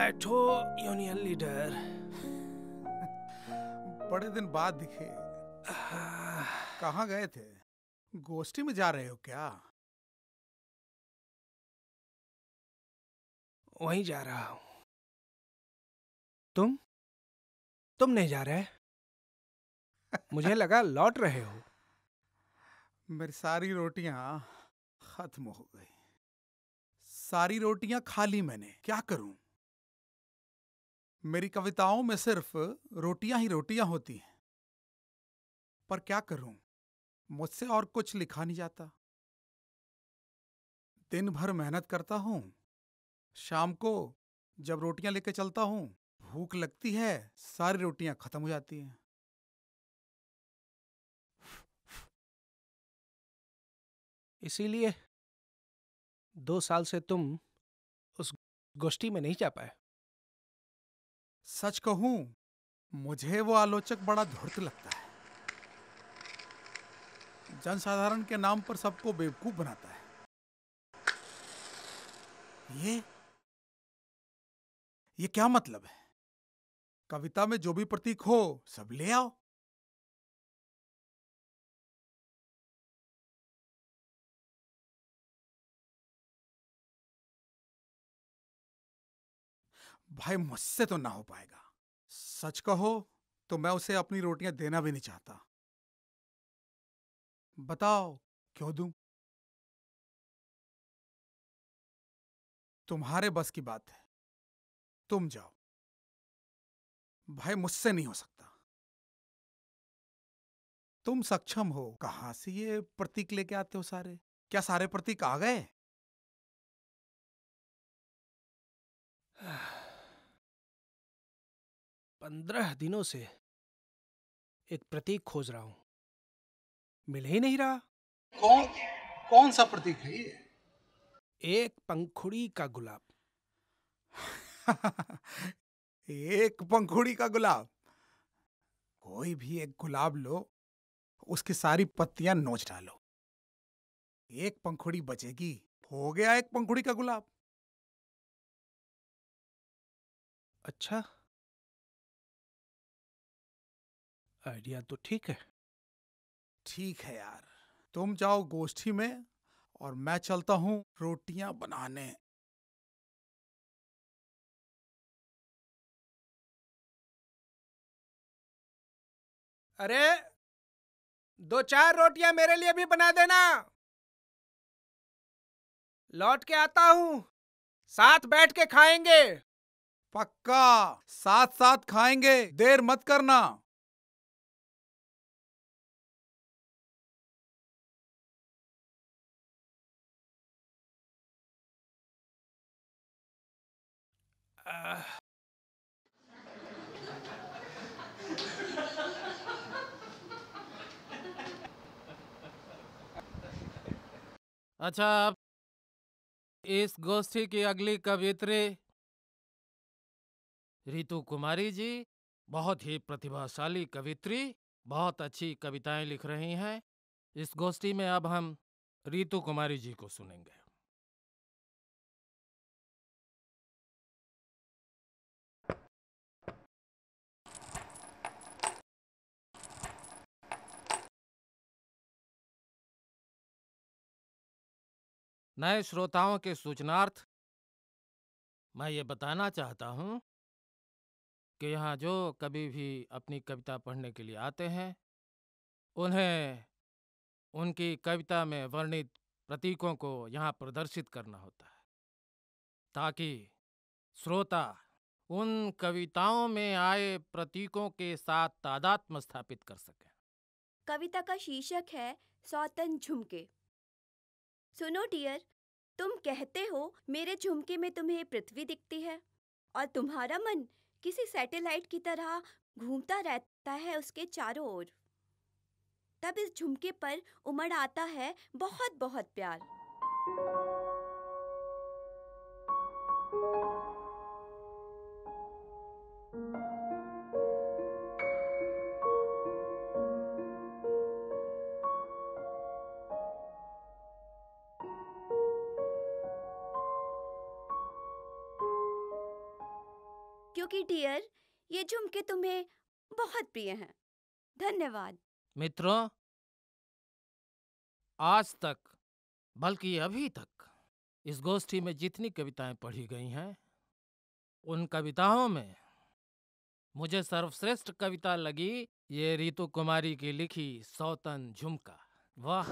बैठो union leader. बड़े दिन बाद दिखे। कहाँ गए थे? गोष्ठी में जा रहे हो क्या? वहीं जा रहा हूं। तुम नहीं जा रहे? मुझे लगा लौट रहे हो। मेरी सारी रोटियां खत्म हो गई। सारी रोटियां खा ली मैंने, क्या करूं? मेरी कविताओं में सिर्फ रोटियां ही रोटियां होती हैं। पर क्या करूं, मुझसे और कुछ लिखा नहीं जाता। दिन भर मेहनत करता हूं, शाम को जब रोटियां लेके चलता हूं, भूख लगती है, सारी रोटियां खत्म हो जाती हैं। इसीलिए 2 साल से तुम उस गोष्ठी में नहीं जा पाए। सच कहूं, मुझे वो आलोचक बड़ा धूर्त लगता है। जनसाधारण के नाम पर सबको बेवकूफ बनाता है। ये क्या मतलब है? कविता में जो भी प्रतीक हो सब ले आओ। भाई मुझसे तो ना हो पाएगा। सच कहो तो मैं उसे अपनी रोटियां देना भी नहीं चाहता। बताओ क्यों दूं? तुम्हारे बस की बात है, तुम जाओ। भाई मुझसे नहीं हो सकता। तुम सक्षम हो, कहां से ये प्रतीक लेके आते हो सारे? क्या सारे प्रतीक आ गए? 15 दिनों से एक प्रतीक खोज रहा हूं, मिल ही नहीं रहा। कौन कौन सा प्रतीक है ये? एक पंखुड़ी का गुलाब। एक पंखुड़ी का गुलाब? कोई भी एक गुलाब लो, उसकी सारी पत्तियां नोच डालो, एक पंखुड़ी बचेगी। हो गया एक पंखुड़ी का गुलाब। अच्छा, आइडिया तो ठीक है। ठीक है यार, तुम जाओ गोष्ठी में और मैं चलता हूं रोटियां बनाने। अरे 2-4 रोटियां मेरे लिए भी बना देना। लौट के आता हूं, साथ बैठ के खाएंगे। पक्का, साथ साथ खाएंगे, देर मत करना। आह, अच्छा, अब इस गोष्ठी की अगली कवियत्री ऋतु कुमारी जी, बहुत ही प्रतिभाशाली कवित्री, बहुत अच्छी कविताएं लिख रही हैं। इस गोष्ठी में अब हम ऋतु कुमारी जी को सुनेंगे। नए श्रोताओं के सूचनार्थ मैं ये बताना चाहता हूँ कि यहाँ जो कभी भी अपनी कविता पढ़ने के लिए आते हैं, उन्हें उनकी कविता में वर्णित प्रतीकों को यहाँ प्रदर्शित करना होता है, ताकि श्रोता उन कविताओं में आए प्रतीकों के साथ तादात्म्य स्थापित कर सकें। कविता का शीर्षक है सौतन झुमके। सुनो डियर, तुम कहते हो मेरे झुमके में तुम्हें पृथ्वी दिखती है और तुम्हारा मन किसी सैटेलाइट की तरह घूमता रहता है उसके चारों ओर। तब इस झुमके पर उमड़ आता है बहुत बहुत प्यार। क्योंकि डियर ये झुमके तुम्हें बहुत प्रिय हैं। धन्यवाद। मित्रों, आज तक, बल्कि अभी तक इस गोष्ठी में जितनी कविताएं पढ़ी गई हैं, उन कविताओं में मुझे सर्वश्रेष्ठ कविता लगी ये ऋतु कुमारी की लिखी सौतन झुमका। वाह,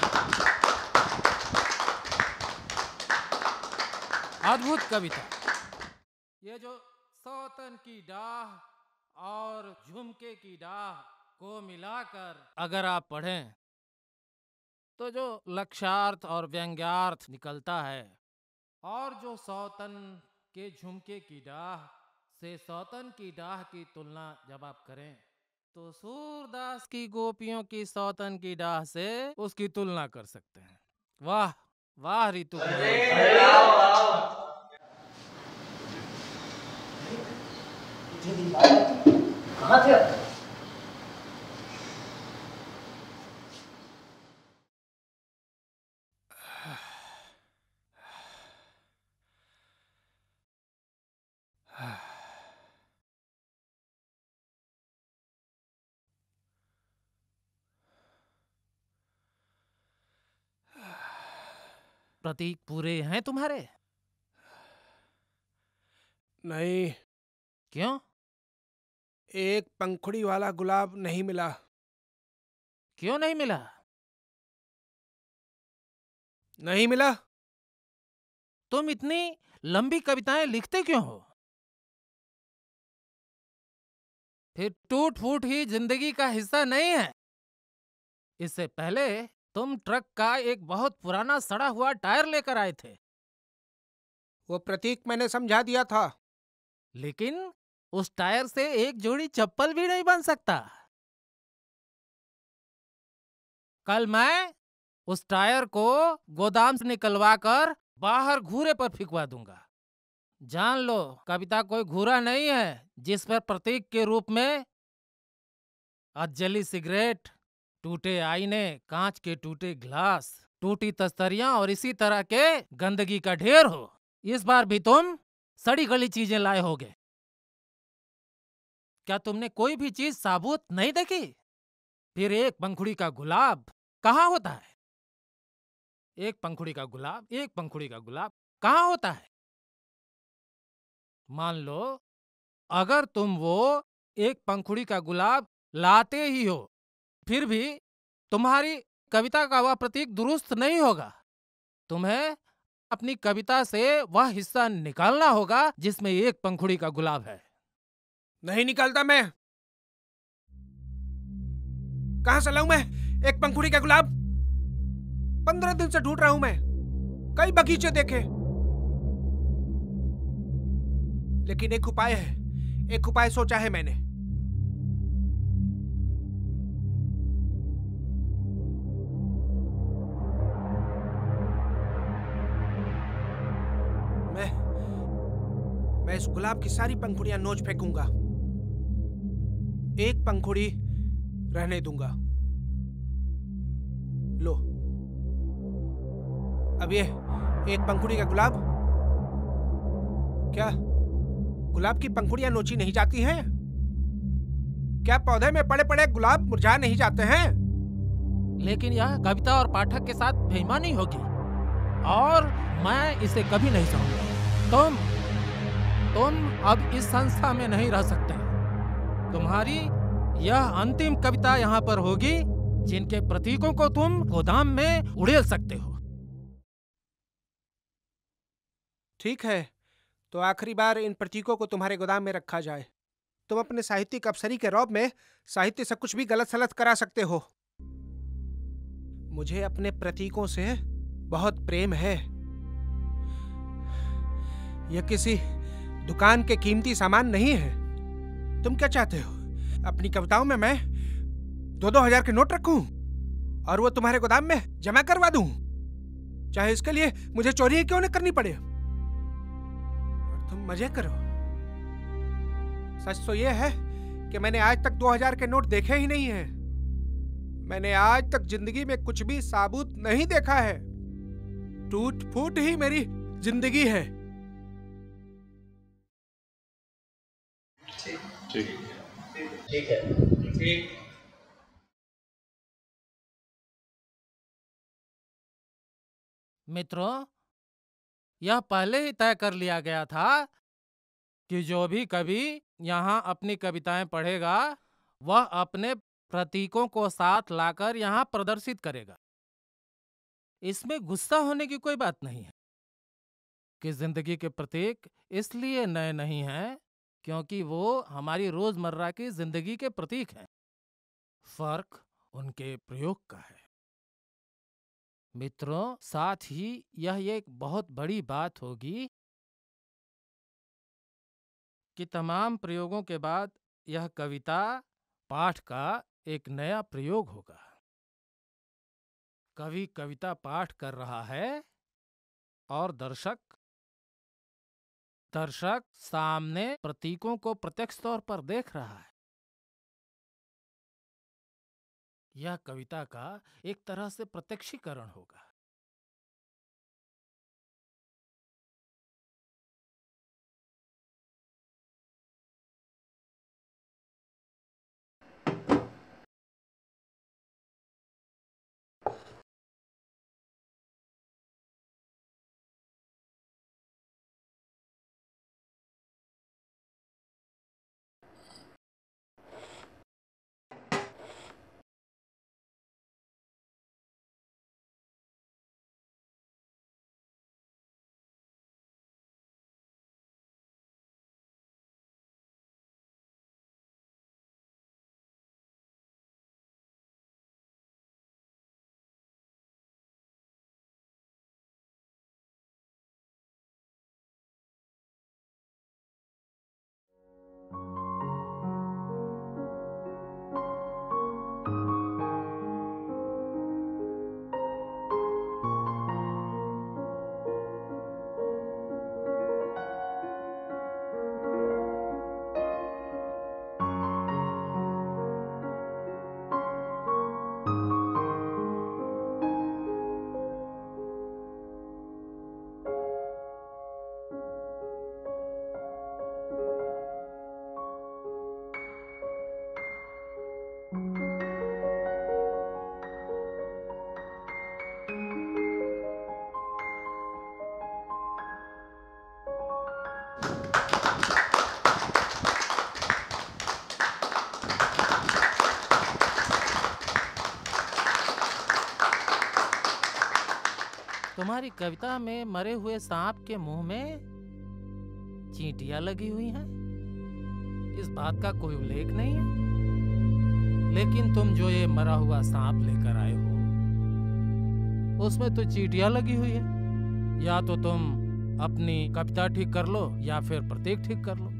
अद्भुत कविता। ये जो सौतन की डाह और झुमके की डाह को मिलाकर अगर आप पढ़ें तो जो लक्ष्यार्थ और व्यंग्यार्थ निकलता है, और जो सौतन के झुमके की डाह से सौतन की डाह की तुलना जब आप करें तो सूरदास की गोपियों की सौतन की डाह से उसकी तुलना कर सकते हैं। वाह वाह ऋतु कहाँ थे आप? प्रतीक पूरे हैं तुम्हारे? नहीं, क्यों? एक पंखुड़ी वाला गुलाब नहीं मिला। क्यों नहीं मिला? नहीं मिला। तुम इतनी लंबी कविताएं लिखते क्यों हो? फिर टूट फूट ही जिंदगी का हिस्सा नहीं है? इससे पहले तुम ट्रक का एक बहुत पुराना सड़ा हुआ टायर लेकर आए थे। वो प्रतीक मैंने समझा दिया था। लेकिन उस टायर से एक जोड़ी चप्पल भी नहीं बन सकता। कल मैं उस टायर को गोदाम से निकलवा कर बाहर घूरे पर फिकवा दूंगा। जान लो, कविता कोई घूरा नहीं है जिस पर प्रतीक के रूप में अधजली सिगरेट, टूटे आईने, कांच के टूटे गिलास, टूटी तस्तरियां और इसी तरह के गंदगी का ढेर हो। इस बार भी तुम सड़ी गली चीजें लाए होगे। क्या तुमने कोई भी चीज साबुत नहीं देखी? फिर एक पंखुड़ी का गुलाब कहाँ होता है? एक पंखुड़ी का गुलाब, एक पंखुड़ी का गुलाब कहाँ होता है? मान लो अगर तुम वो एक पंखुड़ी का गुलाब लाते ही हो, फिर भी तुम्हारी कविता का वह प्रतीक दुरुस्त नहीं होगा। तुम्हें अपनी कविता से वह हिस्सा निकालना होगा जिसमें एक पंखुड़ी का गुलाब है। नहीं निकालता मैं। कहां से लाऊं मैं एक पंखुड़ी का गुलाब? 15 दिन से ढूंढ रहा हूं मैं, कई बगीचे देखे, लेकिन एक उपाय है, एक उपाय सोचा है मैंने। मैं इस गुलाब की सारी पंखुड़ियां नोच फेंकूंगा, एक पंखुड़ी रहने दूंगा। लो, अब ये एक पंखुड़ी का गुलाब। क्या गुलाब की पंखुड़ियां नोची नहीं जाती हैं? क्या पौधे में पड़े पड़े गुलाब मुरझा नहीं जाते हैं? लेकिन यह कविता और पाठक के साथ बेईमानी होगी और मैं इसे कभी नहीं सहूंगा। तुम अब इस संस्था में नहीं रह सकते। तुम्हारी यह अंतिम कविता यहाँ पर होगी जिनके प्रतीकों को तुम गोदाम में उड़ेल सकते हो। ठीक है, तो आखिरी बार इन प्रतीकों को तुम्हारे गोदाम में रखा जाए। तुम अपने साहित्यिक अफसरी के रौब में साहित्य से कुछ भी गलत सलत करा सकते हो। मुझे अपने प्रतीकों से बहुत प्रेम है। यह किसी दुकान के कीमती सामान नहीं है। तुम क्या चाहते हो? अपनी कविताओं में मैं 2-2 हजार के नोट रखूं और वो तुम्हारे गोदाम में जमा करवा दूं, चाहे इसके लिए मुझे चोरी क्यों न करनी पड़े। और तुम मजे करो। सच तो यह है कि मैंने आज तक 2000 के नोट देखे ही नहीं हैं। मैंने आज तक जिंदगी में कुछ भी साबुत नहीं देखा है। टूट फूट ही मेरी जिंदगी है। ठीक है। मित्रों, यह पहले ही तय कर लिया गया था कि जो भी कवि यहाँ अपनी कविताएं पढ़ेगा वह अपने प्रतीकों को साथ लाकर यहाँ प्रदर्शित करेगा। इसमें गुस्सा होने की कोई बात नहीं है कि जिंदगी के प्रतीक इसलिए नए नहीं हैं क्योंकि वो हमारी रोजमर्रा की जिंदगी के प्रतीक हैं। फर्क उनके प्रयोग का है। मित्रों, साथ ही यह एक बहुत बड़ी बात होगी कि तमाम प्रयोगों के बाद यह कविता पाठ का एक नया प्रयोग होगा। कवि कविता पाठ कर रहा है और दर्शक सामने प्रतीकों को प्रत्यक्ष तौर पर देख रहा है। यह कविता का एक तरह से प्रत्यक्षीकरण होगा। तुम्हारी कविता में मरे हुए सांप के मुंह में चींटियां लगी हुई हैं। इस बात का कोई उल्लेख नहीं है, लेकिन तुम जो ये मरा हुआ सांप लेकर आए हो उसमें तो चींटियां लगी हुई है। या तो तुम अपनी कविता ठीक कर लो या फिर प्रतीक ठीक कर लो।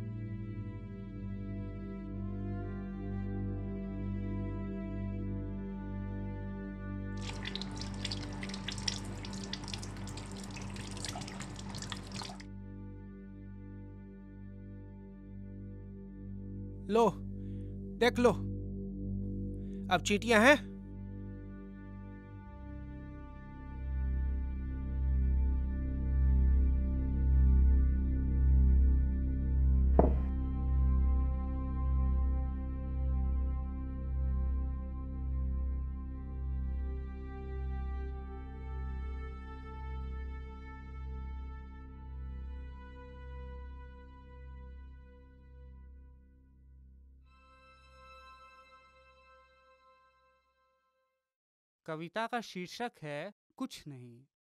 लो, देख लो, अब चींटियां हैं। कविता का शीर्षक है कुछ नहीं।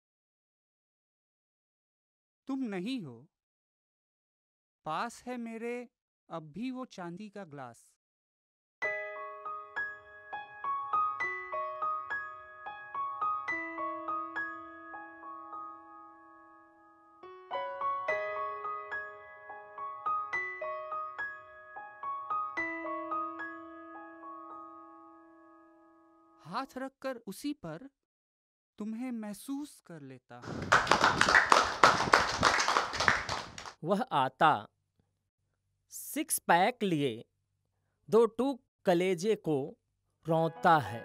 तुम नहीं हो, पास है मेरे अब भी वो चांदी का ग्लास। हाथ रखकर उसी पर तुम्हें महसूस कर लेता हूं। वह आता सिक्स पैक लिए 2 टूक कलेजे को रौंदता है।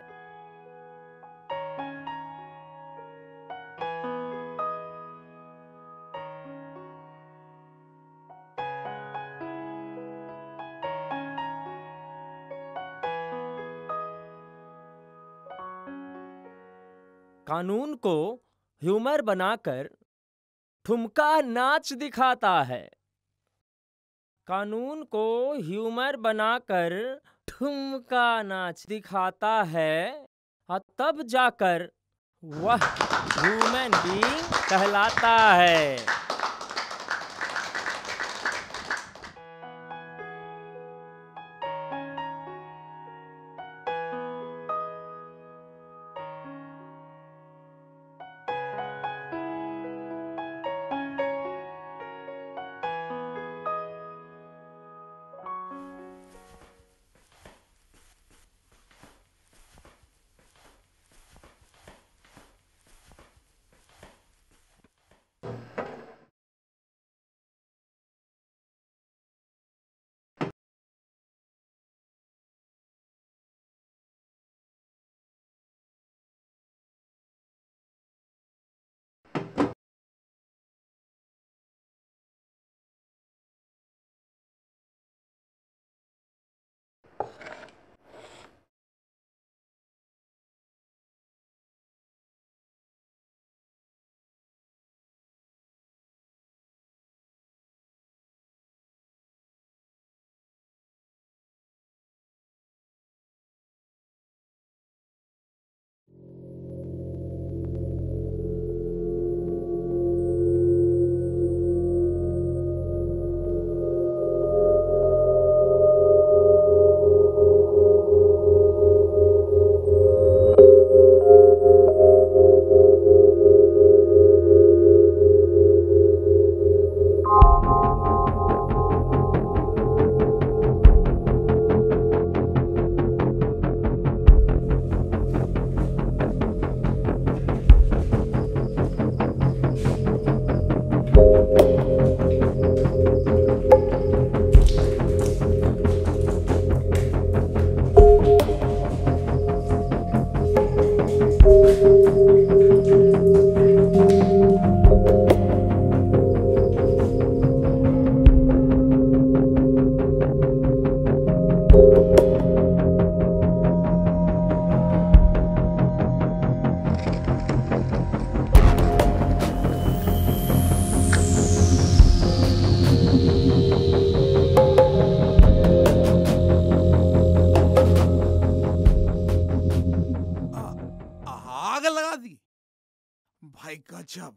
कानून को ह्यूमर बनाकर ठुमका नाच दिखाता है। कानून को ह्यूमर बनाकर ठुमका नाच दिखाता है और तब जाकर वह ह्यूमन बीइंग कहलाता है। भाई गजब,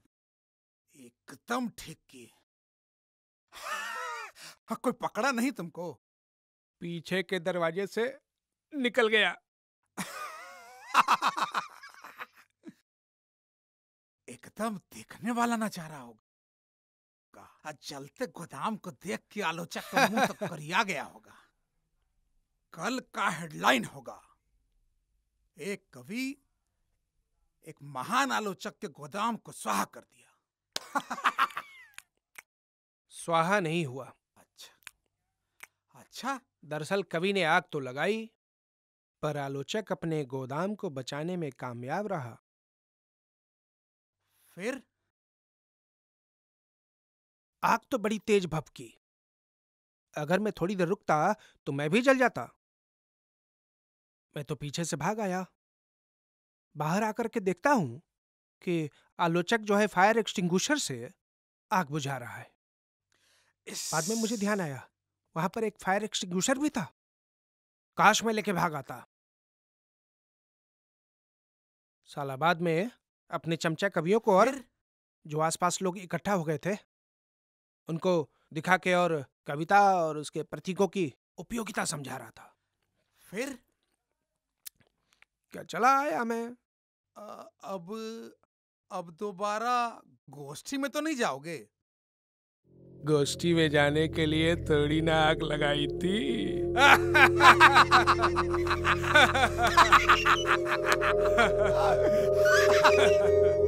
एकदम ठीक की। कोई पकड़ा नहीं तुमको? पीछे के दरवाजे से निकल गया। एकदम देखने वाला नजारा होगा। जलते गोदाम को देख के आलोचक का मुंह तो करिया गया होगा। कल का हेडलाइन होगा, एक कवि एक महान आलोचक के गोदाम को स्वाहा कर दिया। स्वाहा नहीं हुआ। अच्छा, दरअसल कवि ने आग तो लगाई, पर आलोचक अपने गोदाम को बचाने में कामयाब रहा। फिर आग तो बड़ी तेज भभकी। अगर मैं थोड़ी देर रुकता तो मैं भी जल जाता। मैं तो पीछे से भाग आया। बाहर आकर के देखता हूं कि आलोचक जो है फायर एक्सटिंग्विशर से आग बुझा रहा है। बाद में मुझे ध्यान आया, वहां पर एक फायर एक्सटिंग्विशर भी था। काश मैं लेके भाग आता। साला बाद में अपने चमचा कवियों को और जो आसपास लोग इकट्ठा हो गए थे उनको दिखा के और कविता और उसके प्रतीकों की उपयोगिता समझा रहा था। फिर क्या चला आया मैं। अब दोबारा गोष्ठी में तो नहीं जाओगे? गोष्ठी में जाने के लिए थोड़ी ना आग लगाई थी।